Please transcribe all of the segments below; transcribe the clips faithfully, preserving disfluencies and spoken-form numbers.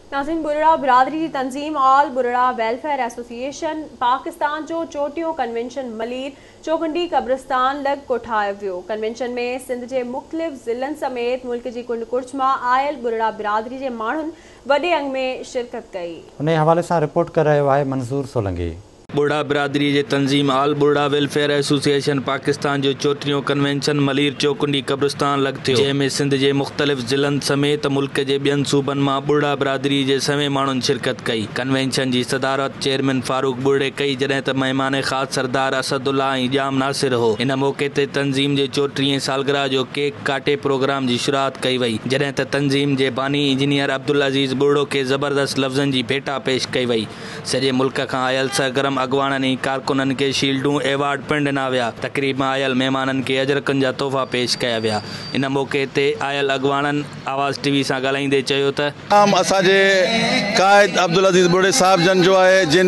नाज़रीन, बुरिरा बिरादरी की तंज़ीम all Burira welfare association Pakistan जो चोटियों कन्वेंशन मलीर चौकुंडी कब्रिस्तान लग कोठायो वियो। कन्वेंशन में सिंध के मुख्तलिफ ज़िलनि समेत मुल्क की कुंड कुर्च मां आयल बुरिरा बिरादरी के माण्हुनि वॾे अंग में शिरकत कई। उन हवाले से रिपोर्ट कर रहे है मंसूर सोलंगी। बुढ़ा बिरादरी के तंजीम आल बुढ़ा वेलफेयर एसोसिएशन पाकिस्तान जो चोटियों कन्वेंशन मलीर चौकुंडी कब्रिस्तान लग थियो, जंहिंमें सिंध के मुख्तलिफ ज़िलनि समेत मुल्क के ॿियनि सूबनि मां बुढ़ा बिरादरी के सवे माण्हुनि शिरकत कई। कन्वेंशन की सदारत चेयरमैन फारूक बुढ़े कई, जॾहिं त मेहमान ख़ास सरदार असदुल्ला ऐं जाम नासिर हो। इन मौके ते तंजीम के चोटीह सालगिरह जो केक काटे प्रोग्राम की शुरुआत कई वई, जॾहिं त तंजीम के बानी इंजीनियर अब्दुल अजीज़ बुढ़ो के ज़बरदस्त लफ्ज़नि की भेटा पेश कई वई। सॼे मुल्क खां आयल सरगर्म अगवाणनि कारकुननि के शील्डूं एवार्ड पिण ॾिना विया। तकरीब में आयल मेहमाननि के अजरकनि जा तोहफ़ा पेश कया विया। इन मौके ते आयल अगवाणनि आवाज़ टीवी सां ॻाल्हाईंदे चयो त आम असांजे कायद अब्दुल अजीज़ बुढ़े साहब जन जो है, जिन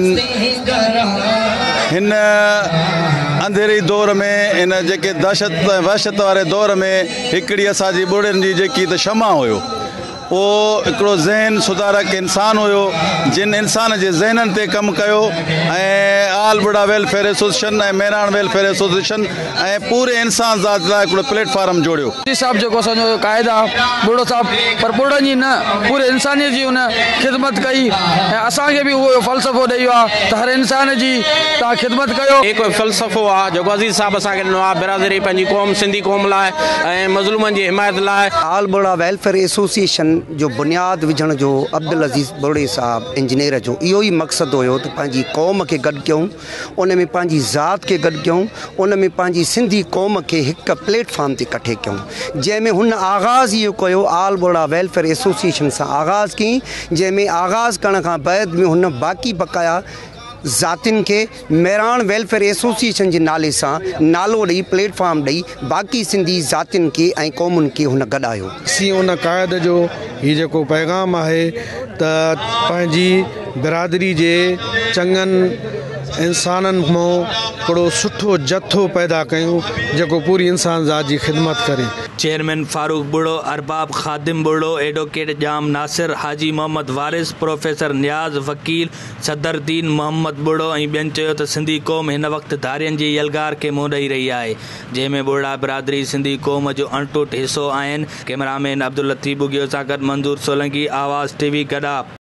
हिन अंधेरी दौर में इन जेके दहशत वहशत वारे दौर में हिकड़ी असांजी बुढ़नि जी जेकी त क्षमा हुयो, वो हिकिड़ो ज़हन सुधारक इंसान हुयो, जिन इंसान जे ज़हननि ते कमु कयो ऐं आल बुढ़ा वेलफेयर एसोसिएशन ऐं मेहरान वेलफेयर एसोसिएशन ऐं पूरे इंसान ज़ात लाइ हिकिड़ो प्लेटफॉर्म जोड़ियो। साहब जेको असांजो क़ाइद आहे बुढ़ो साहब, पर बुढ़नि जी न पूरे इंसानियत जी उन ख़िदमत कई ऐं असांखे बि उहो फ़लसफ़ो ॾेई वियो आहे त हर इंसान जी तव्हां ख़िदमत कयो। एक फ़लसफ़ो आहे जेको अज़ीज़ साहब असांखे ॾिनो आहे बिरादरी पंहिंजी क़ौम सिंधी क़ौम लाइ ऐं मज़लूमनि जी हिमायत लाइ। आल बुढ़ा वेलफेयर एसोसिएशन जो बुनियाद विझण जो अब्दुल अजीज़ बुढ़े साहब इंजीनियर जो इहो ई मक़सदु हुयो त पंहिंजी क़ौम के गॾु कयूं, उन में पंहिंजी ज़ात के गॾु कयूं, उन में पंहिंजी सिंधी क़ौम के हिकु प्लेटफॉर्म ते इकट्ठे कयूं, जंहिंमें हुन आगाज़ इहो कयो आल बुढ़ा वेलफेयर एसोसिएशन सां आगाज़ कई, जंहिंमें आगाज़ करण खां बैद में हुन बाक़ी बक़ाया ज़ातिन के मेहरान वेलफेयर एसोसिएशन के नाले से नालो ॾेई प्लेटफॉर्म ॾेई बाक़ी सिंधी ज़ातिन के ऐं क़ौमुनि के हुन गॾायो। असीं उन क़ाइद जो ही जेको पैगाम है त पंहिंजी बिरादरी जे चङनि इंसाननि मां हिकिड़ो सुठो जथो पैदा कयूं जेको पूरी इंसान ज़ात जी ख़िदमत करे। चेयरमैन फारूक बुढ़ो, अरबाब खादिम बुढ़ो, एडवोकेट जाम नासिर, हाजी मोहम्मद वारिस, प्रोफेसर नियाज़, वकील सदरदीन मोहम्मद बुढ़ो ऐं ॿियनि चयो त सिंधी क़ौम हिन वक़्तु धारियनि जी यलगार के मुंहुं ॾेई रही आहे, जंहिंमें बुढ़ा बिरादरी सिंधी क़ौम जो अणटूट हिसो आहिनि। कैमरामैन अब्दुल लतीफ़ बुगियो सां गॾु मंसूर सोलंगी, आवाज़ टीवी, गडाप।